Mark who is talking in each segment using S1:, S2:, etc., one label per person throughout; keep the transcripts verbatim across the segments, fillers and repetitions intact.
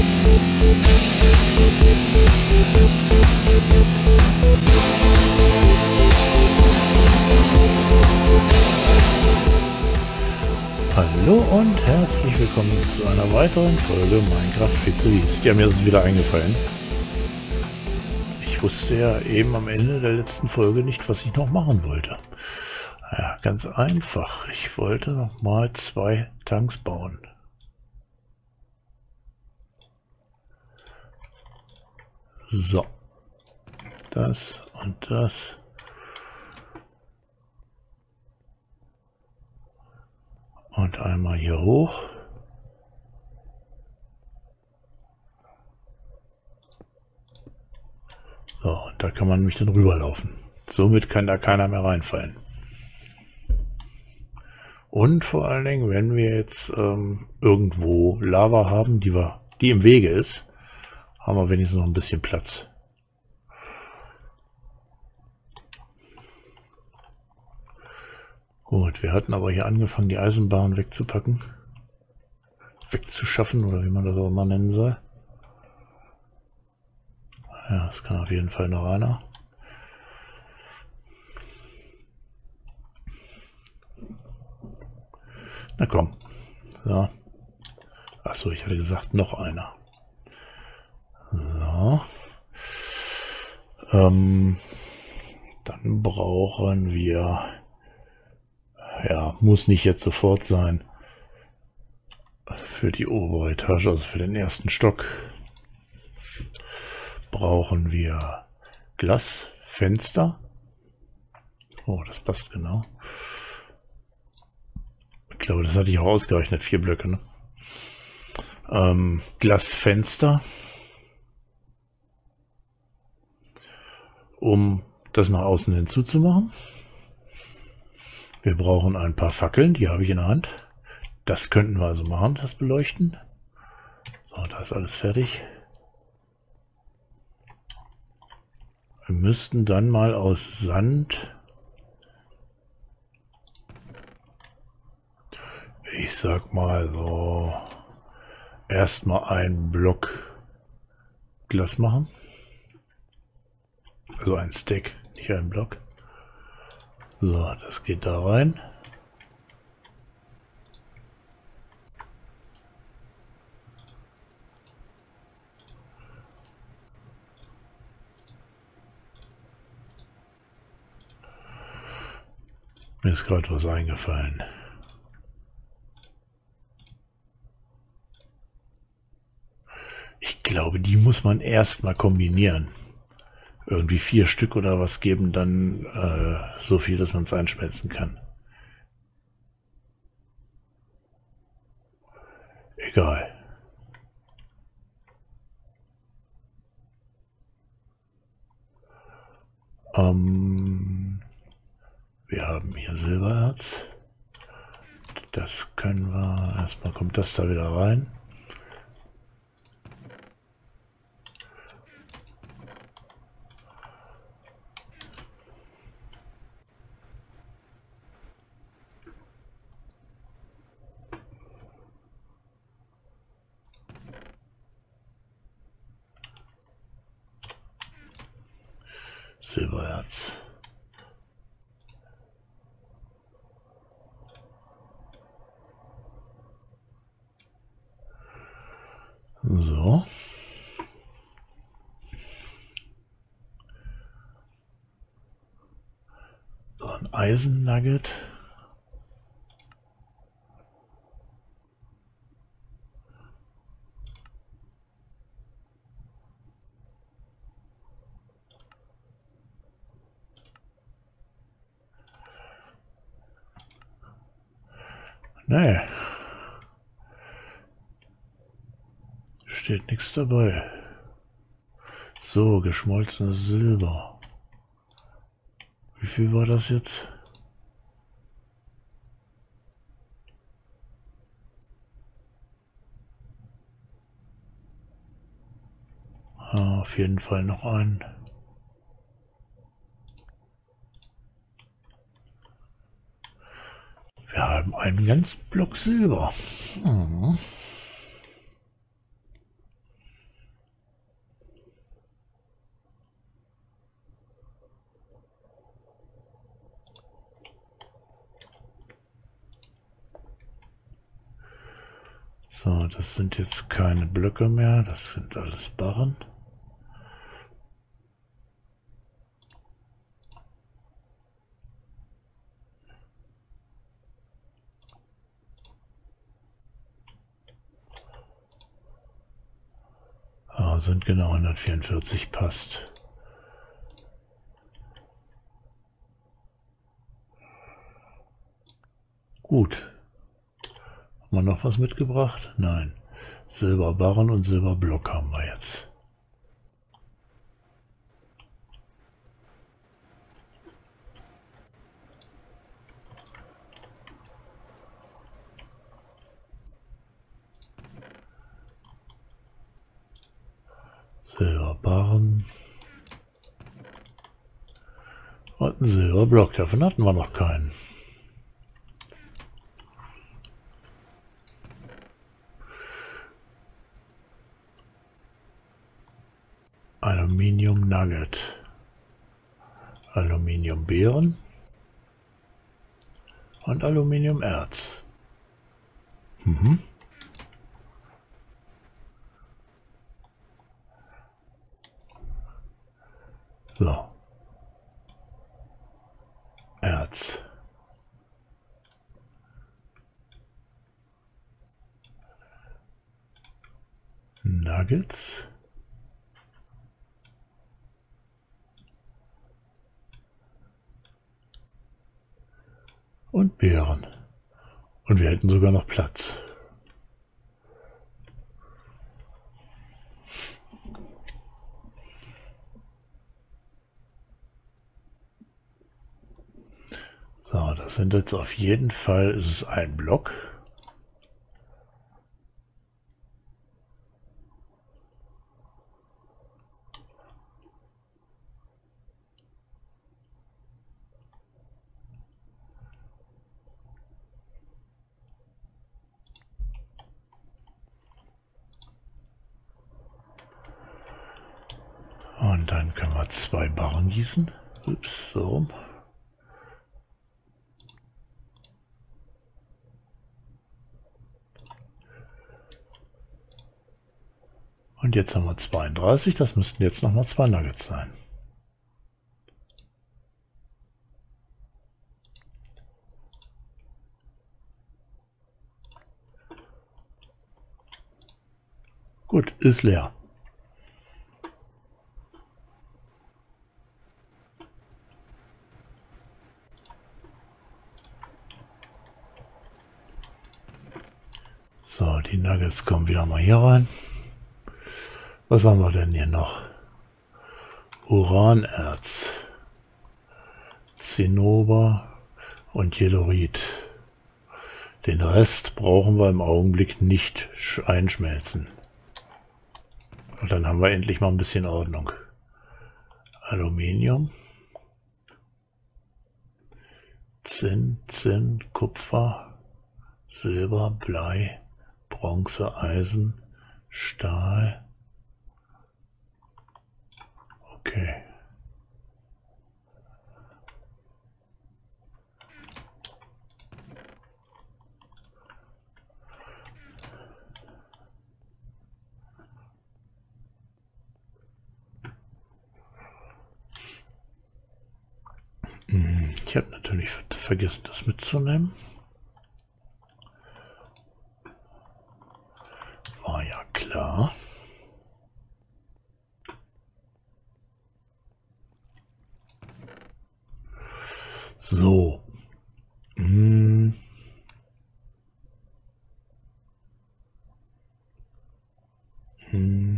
S1: Hallo und herzlich willkommen zu einer weiteren Folge Minecraft Fizzeries. Ja, mir ist es wieder eingefallen. Ich wusste ja eben am Ende der letzten Folge nicht, was ich noch machen wollte. Ja, ganz einfach. Ich wollte noch mal zwei Tanks bauen. So. Das und das. Und einmal hier hoch. So, und da kann man nämlich dann rüberlaufen. Somit kann da keiner mehr reinfallen. Und vor allen Dingen, wenn wir jetzt ähm, irgendwo Lava haben, die, wir, die im Wege ist, haben wir wenigstens noch ein bisschen Platz. Gut, wir hatten aber hier angefangen, die Eisenbahn wegzupacken. Wegzuschaffen, oder wie man das auch immer nennen soll. Ja, das kann auf jeden Fall noch einer. Na komm. So. Achso, ich hatte gesagt, noch einer. So. Ähm, dann brauchen wir... Ja, muss nicht jetzt sofort sein. Für die obere Etage, also für den ersten Stock, brauchen wir Glasfenster. Oh, das passt genau. Ich glaube, das hatte ich auch ausgerechnet, vier Blöcke. Ne? Ähm, Glasfenster, um das nach außen hinzuzumachen. Wir brauchen ein paar Fackeln, die habe ich in der Hand. Das könnten wir also machen, das Beleuchten. So, da ist alles fertig. Wir müssten dann mal aus Sand, ich sag mal so, erstmal einen Block Glas machen. Also ein Stack, nicht ein Block. So, das geht da rein. Mir ist gerade was eingefallen. Ich glaube, die muss man erstmal kombinieren. Irgendwie vier Stück oder was geben dann äh, so viel, dass man es einschmelzen kann. Egal. Ähm, wir haben hier Silbererz. Das können wir... Erstmal kommt das da wieder rein. Silbererz. So. So ein Eisennugget. Nee. Steht nichts dabei. So, geschmolzenes Silber. Wie viel war das jetzt? Ah, auf jeden Fall noch ein. Wir haben einen ganzen Block Silber. Hm. So, das sind jetzt keine Blöcke mehr, das sind alles Barren. Ah, sind genau hundertvierundvierzig, passt. Gut. Haben wir noch was mitgebracht? Nein. Silberbarren und Silberblock haben wir jetzt. Silberbarren und ein Silberblock. Davon hatten wir noch keinen. Aluminium Nugget, Aluminium Beeren und Aluminium Erz. Mhm. So. Erz. Nuggets. Und Beeren. Und wir hätten sogar noch Platz. So, das sind jetzt auf jeden Fall, ist es ein Block. Und dann können wir zwei Barren gießen. Ups, so rum. Und jetzt haben wir zweiunddreißig, das müssten jetzt nochmal zwei Nuggets sein. Gut, ist leer. So, die Nuggets kommen wieder mal hier rein. Was haben wir denn hier noch? Uranerz, Zinnober und Jellorit. Den Rest brauchen wir im Augenblick nicht einschmelzen. Und dann haben wir endlich mal ein bisschen Ordnung. Aluminium, Zinn, Zinn, Kupfer, Silber, Blei, Bronze, Eisen, Stahl. Okay. Ich habe natürlich vergessen, das mitzunehmen. War ja klar. So. Hm. Hm.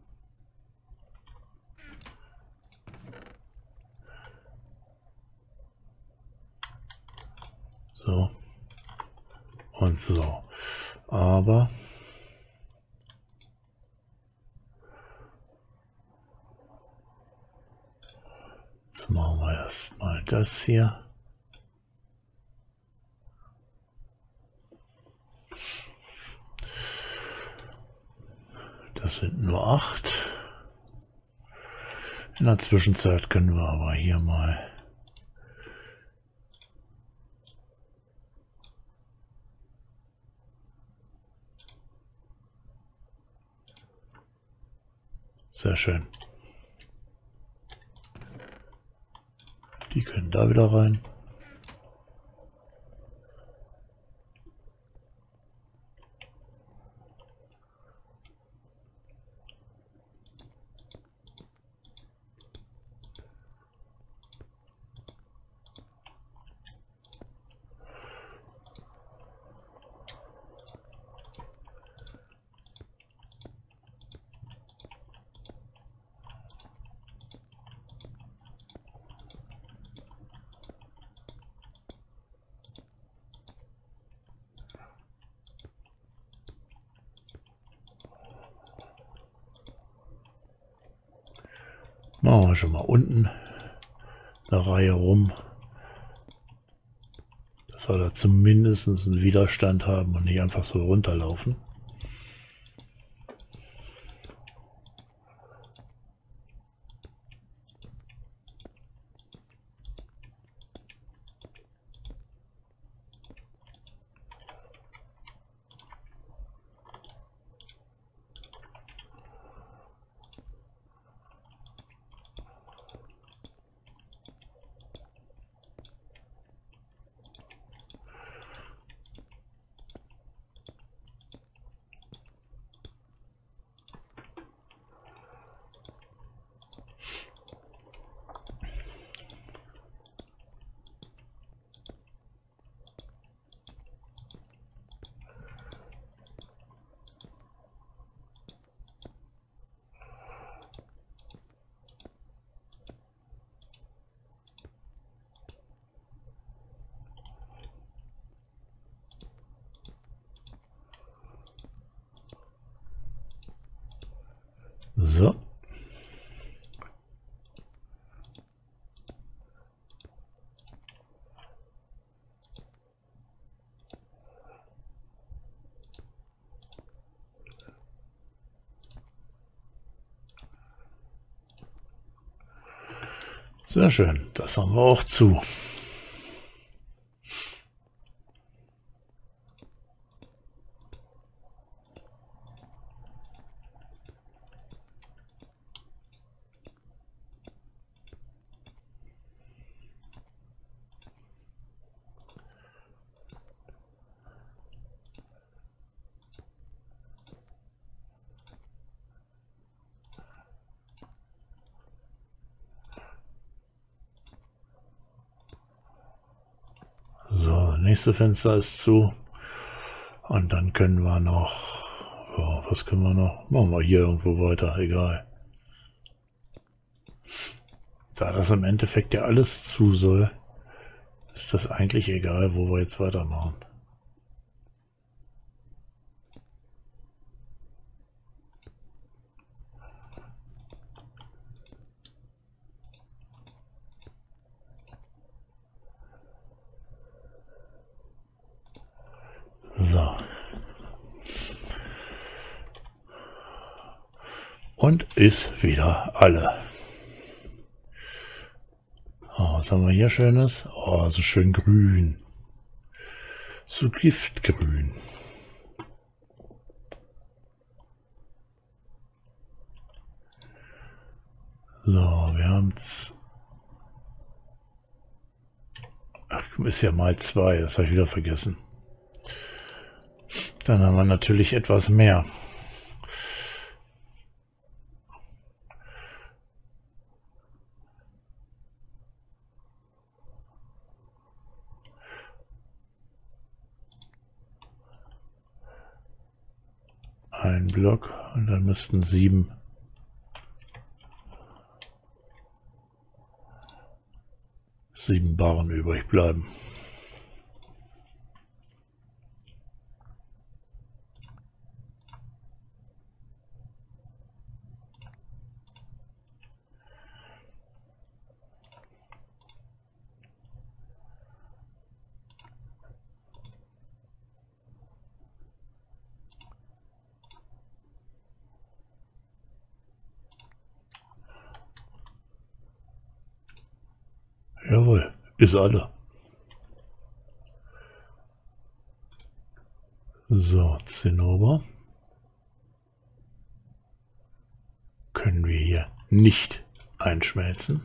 S1: So. Und so. Aber jetzt machen wir erstmal das hier. Das sind nur acht. In der Zwischenzeit können wir aber hier mal Sehr schön. Die können da wieder rein. Machen wir schon mal unten eine Reihe rum, dass wir da zumindest einen Widerstand haben und nicht einfach so runterlaufen. So. Sehr schön, das haben wir auch zu. So, nächste Fenster ist zu. Und dann können wir noch, ja, was können wir noch? Machen wir hier irgendwo weiter, egal. Da das im Endeffekt ja alles zu soll, ist das eigentlich egal, wo wir jetzt weitermachen. So. Und ist wieder alle. Oh, was haben wir hier Schönes? Oh, so schön grün. So giftgrün. So, wir haben es. Ach, ist ja mal zwei, das habe ich wieder vergessen. Dann haben wir natürlich etwas mehr. Ein Block und dann müssten sieben sieben Barren übrig bleiben. Jawohl, ist alle. So, Zinnober. Können wir hier nicht einschmelzen.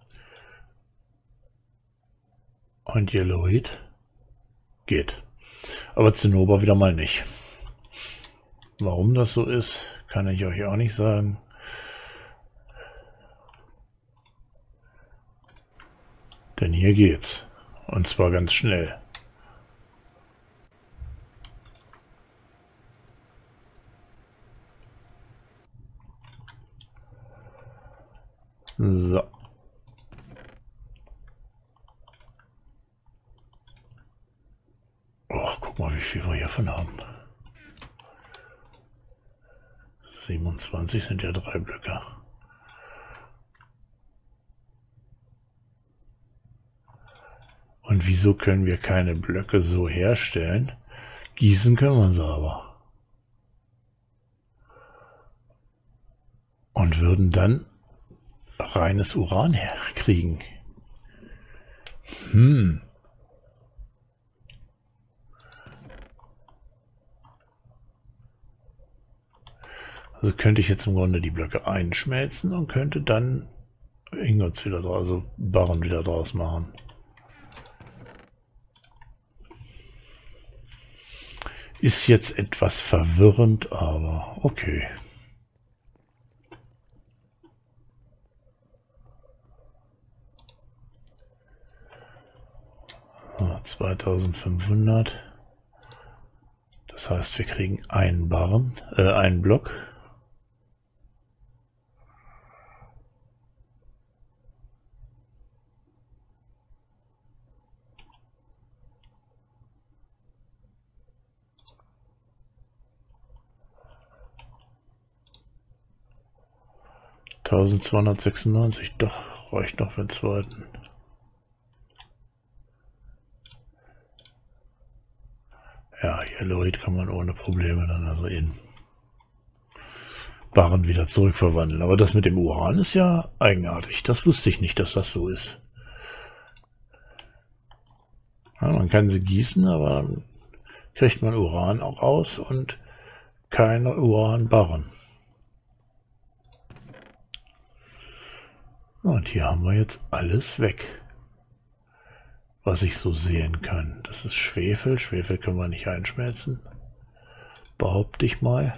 S1: Und Yellowhead geht. Aber Zinnober wieder mal nicht. Warum das so ist, kann ich euch auch nicht sagen. Denn hier geht's. Und zwar ganz schnell. So. Oh, guck mal, wie viel wir hiervon haben. siebenundzwanzig sind ja drei Blöcke. Und wieso können wir keine Blöcke so herstellen? Gießen können wir sie aber. Und würden dann reines Uran herkriegen. Hm. Also könnte ich jetzt im Grunde die Blöcke einschmelzen und könnte dann Ingots wieder draus, also Barren wieder draus machen. Ist jetzt etwas verwirrend, aber okay. So, zweitausendfünfhundert. Das heißt, wir kriegen einen Barren, äh, einen Block. eintausendzweihundertsechsundneunzig, doch, reicht noch für den zweiten. Ja, Yellowhead kann man ohne Probleme dann also in Barren wieder zurückverwandeln. Aber das mit dem Uran ist ja eigenartig. Das wusste ich nicht, dass das so ist. Ja, man kann sie gießen, aber dann kriegt man Uran auch raus und keine Uranbarren. Und hier haben wir jetzt alles weg, was ich so sehen kann. Das ist Schwefel. Schwefel können wir nicht einschmelzen, behaupte ich mal.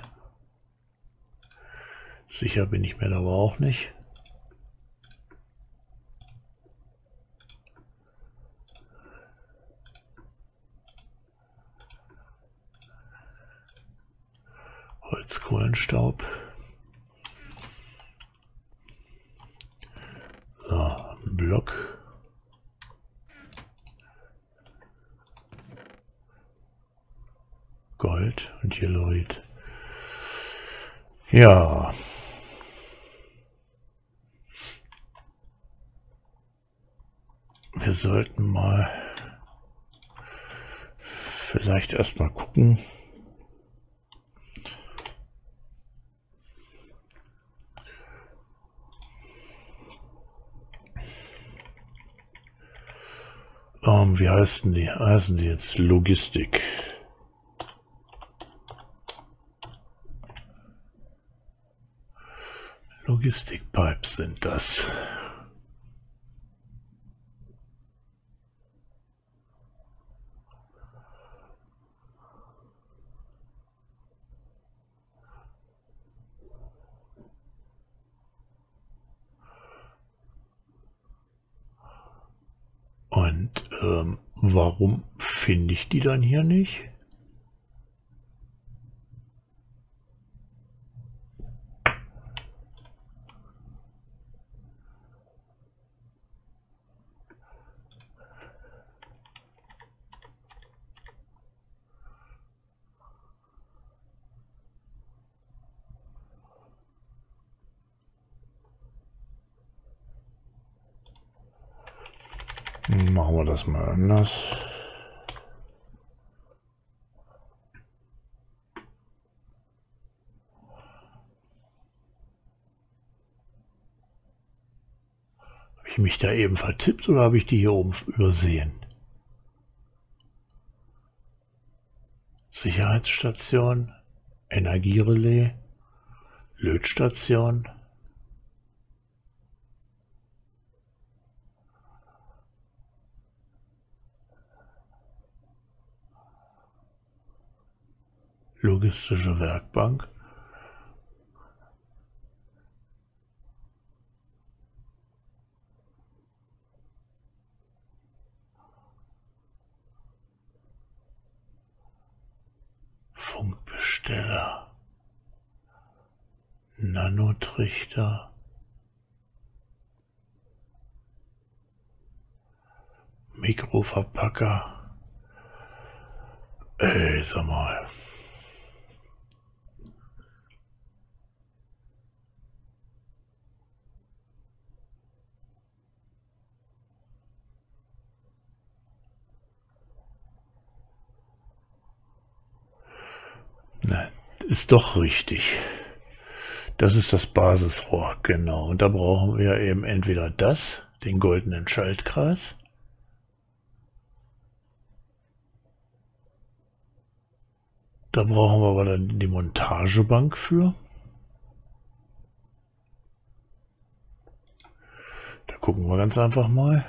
S1: Sicher bin ich mir da aber auch nicht. Holzkohlenstaub. So, Block. Gold und Yellowhead. Ja. Wir sollten mal vielleicht erstmal gucken. Um, wie heißen die? Heißen die jetzt Logistik? Logistikpipes sind das. Und ähm, warum finde ich die dann hier nicht? Machen wir das mal anders. Habe ich mich da eben vertippt oder habe ich die hier oben übersehen? Sicherheitsstation, Energierelais, Lötstation. Logistische Werkbank. Funkbesteller. Nanotrichter. Mikroverpacker. Ey, sag mal. Nein, ist doch richtig. Das ist das Basisrohr, genau. Und da brauchen wir eben entweder das, den goldenen Schaltkreis. Da brauchen wir aber dann die Montagebank für. Da gucken wir ganz einfach mal.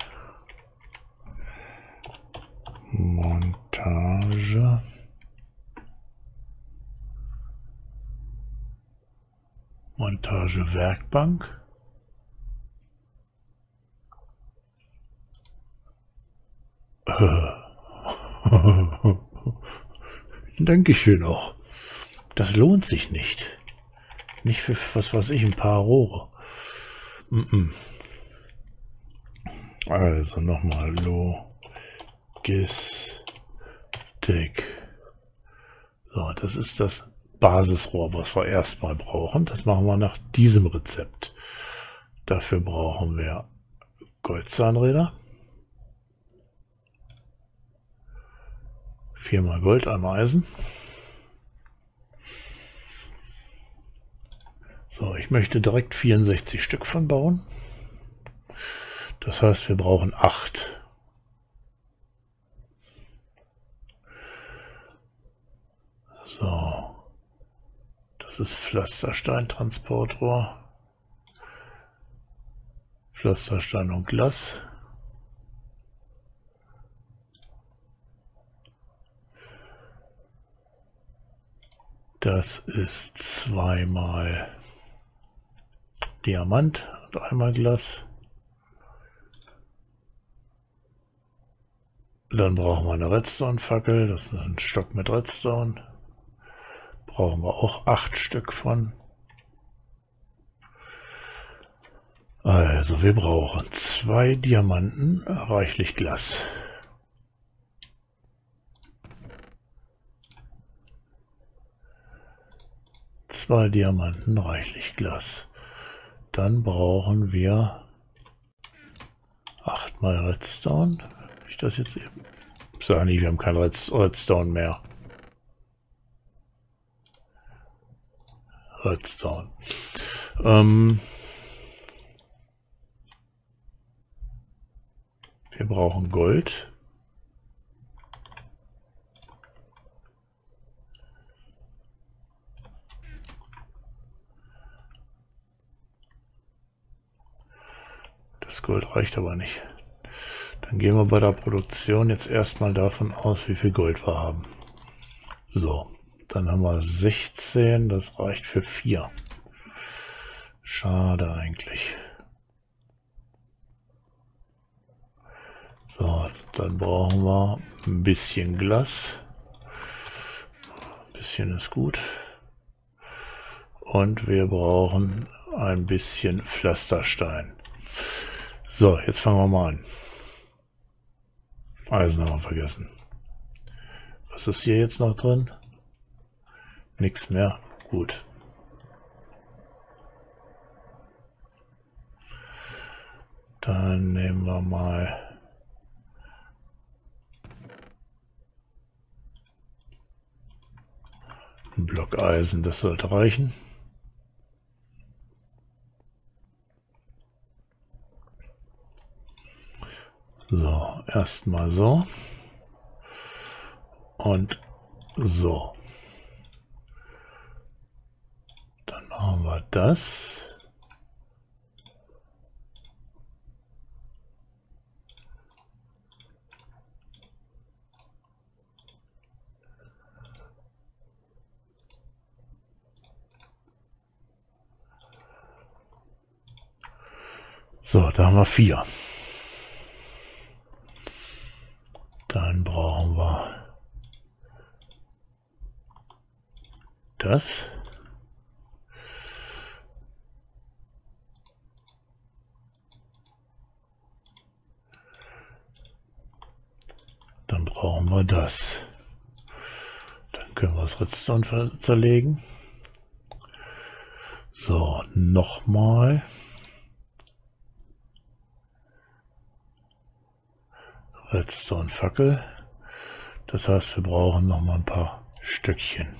S1: Montage. Montagewerkbank. Dankeschön auch. Das lohnt sich nicht. Nicht für, was weiß ich, ein paar Rohre. Mm -mm. Also nochmal Logistik. So, das ist das Basisrohr, was wir erstmal brauchen. Das machen wir nach diesem Rezept. Dafür brauchen wir Goldzahnräder. Viermal Gold, einmal Eisen. So, ich möchte direkt vierundsechzig Stück von bauen. Das heißt, wir brauchen acht. So, das ist Pflasterstein-Transportrohr. Pflasterstein und Glas. Das ist zweimal Diamant und einmal Glas. Dann brauchen wir eine Redstone-Fackel, das ist ein Stock mit Redstone. Brauchen wir auch acht Stück von. Also wir brauchen zwei Diamanten, reichlich Glas. Zwei Diamanten, reichlich Glas. Dann brauchen wir achtmal Redstone. Ich das jetzt eben sage nicht, wir haben kein Redstone mehr. Redstone. Ähm, wir brauchen Gold. Das Gold reicht aber nicht. Dann gehen wir bei der Produktion jetzt erstmal davon aus, wie viel Gold wir haben. So, dann haben wir sechzehn, das reicht für vier. Schade eigentlich. So, dann brauchen wir ein bisschen Glas. Ein bisschen ist gut. Und wir brauchen ein bisschen Pflasterstein. So, jetzt fangen wir mal an. Eisen haben wir vergessen. Was ist hier jetzt noch drin? Nichts mehr. Gut. Dann nehmen wir mal einen Block Eisen, das sollte reichen. So, erstmal so und so. Dann machen wir das. So, da haben wir vier. Dann brauchen wir das. Dann brauchen wir das. Dann können wir das Redstone zerlegen. So, nochmal. Redstone-Fackel. Das heißt, wir brauchen noch mal ein paar Stückchen.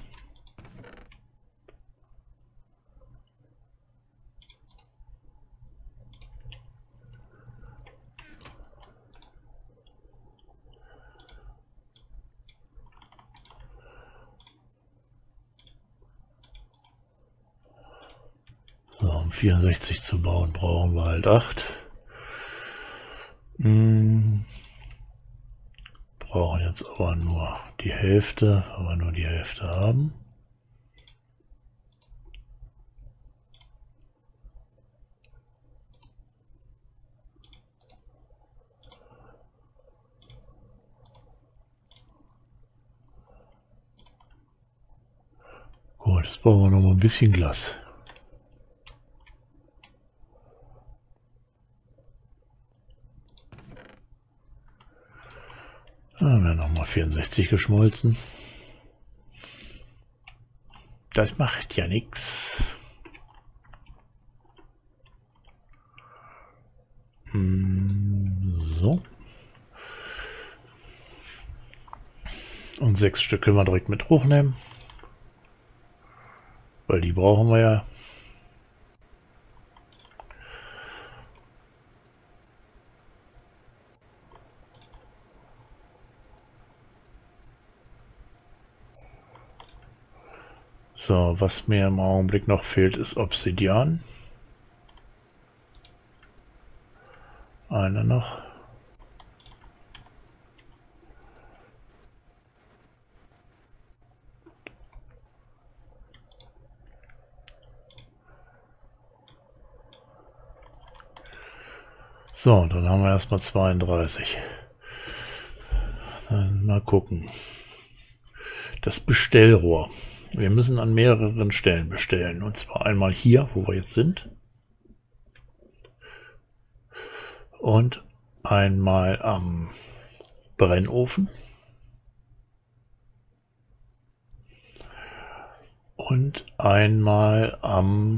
S1: So, um vierundsechzig zu bauen, brauchen wir halt acht. Hm. Brauchen jetzt aber nur die Hälfte, aber nur die Hälfte haben. Gut, jetzt brauchen wir noch mal ein bisschen Glas. Da haben wir nochmal vierundsechzig geschmolzen. Das macht ja nichts. So. Und sechs Stück können wir direkt mit hochnehmen. Weil die brauchen wir ja. So, was mir im Augenblick noch fehlt, ist Obsidian. Einer noch. So, dann haben wir erstmal zweiunddreißig. Dann mal gucken. Das Bestellrohr. Wir müssen an mehreren Stellen bestellen. Und zwar einmal hier, wo wir jetzt sind. Und einmal am Brennofen. Und einmal am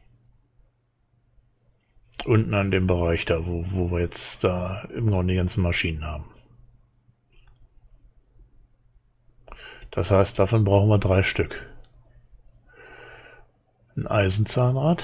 S1: unten an dem Bereich da, wo, wo wir jetzt da im Grunde die ganzen Maschinen haben. Das heißt, davon brauchen wir drei Stück. Ein Eisenzahnrad.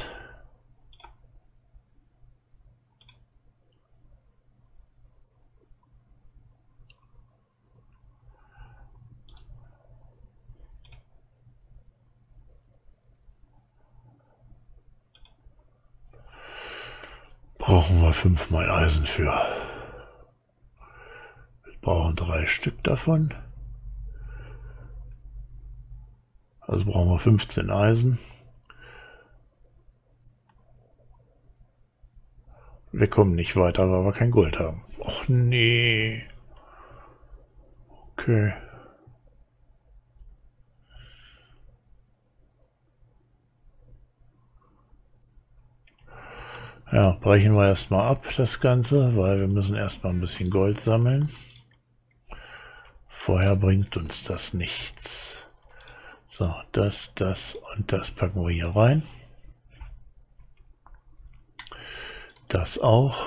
S1: Brauchen wir fünfmal Eisen für. Wir brauchen drei Stück davon. Also brauchen wir fünfzehn Eisen. Wir kommen nicht weiter, weil wir kein Gold haben. Och nee. Okay. Ja, brechen wir erstmal ab das Ganze, weil wir müssen erstmal ein bisschen Gold sammeln. Vorher bringt uns das nichts. So, das, das und das packen wir hier rein. Das auch.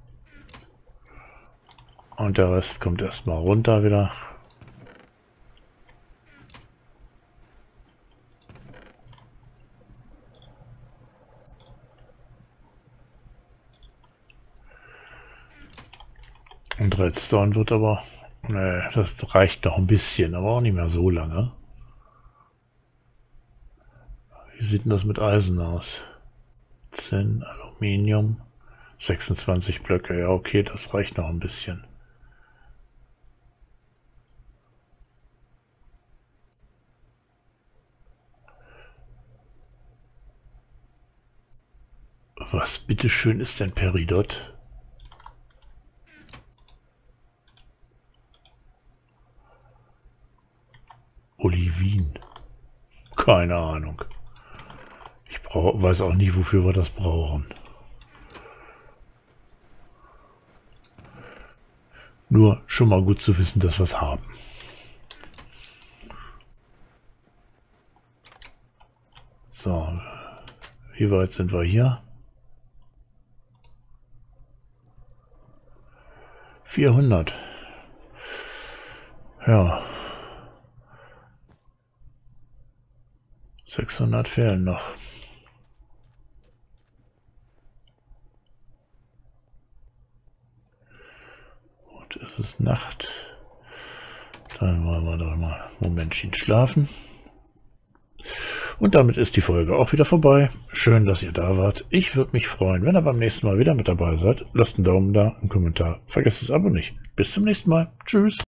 S1: Und der Rest kommt erstmal runter wieder. Und Redstone wird aber, ne, das reicht noch ein bisschen, aber auch nicht mehr so lange. Wie sieht denn das mit Eisen aus? zehn Aluminium, sechsundzwanzig Blöcke, ja okay, das reicht noch ein bisschen. Was bitteschön ist denn Peridot? Olivin. Keine Ahnung. Ich brauch, weiß auch nicht, wofür wir das brauchen. Nur schon mal gut zu wissen, dass wir es haben. So, wie weit sind wir hier? vierhundert. Ja. sechshundert fehlen noch. Und es ist Nacht. Dann wollen wir doch mal ein Momentchen schlafen. Und damit ist die Folge auch wieder vorbei. Schön, dass ihr da wart. Ich würde mich freuen, wenn ihr beim nächsten Mal wieder mit dabei seid. Lasst einen Daumen da, einen Kommentar. Vergesst das Abo nicht. Bis zum nächsten Mal. Tschüss.